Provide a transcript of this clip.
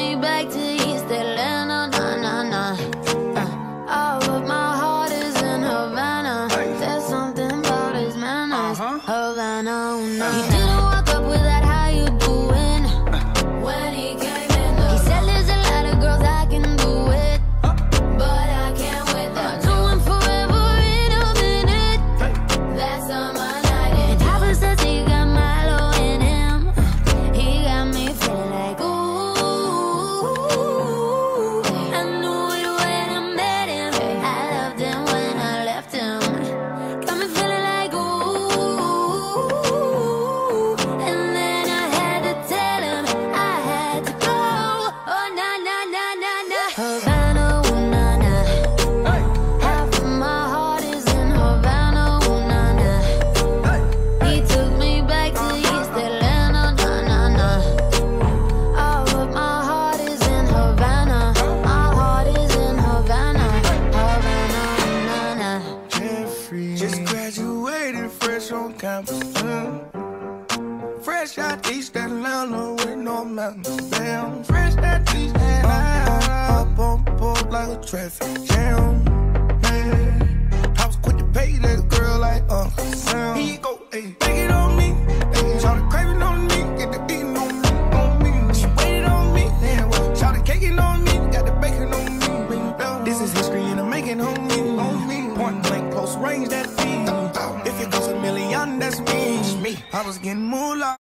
me back to East Atlanta, nah. All of my heart is in Havana. There's something about his manners. Havana, He didn't walk up with that, how you doing? When he came in, he said there's a lot of girls I can do it, but I can't with them. Doing forever in a minute. That's on my night. And Papa says he got Milo in him. He got me feeling like ooh. I knew it when I met him. I loved him when I left him. Got me feeling like ooh. And then I had to tell him I had to go. Oh nah. Havana, ooh nah. Half of my heart is in Havana, ooh nah. He took me back to East Atlanta, nah. All of my heart is in Havana. My heart is in Havana, nah. Jeffrey just graduated fresh on campus. Fresh out East Atlanta with no mountains. Damn, fresh out East Atlanta. Up on board like a traffic jam. Man, I was quick to pay that girl like Uncle Sam. Here you go, ayy, take it on me. Shout the craving on me, get the beating on me. She waited on me, shout the caking on me, got the bacon on me. This is history and I'm making on me. Point blank, close range, that feed. If it goes a million, that's me. I was getting moolah.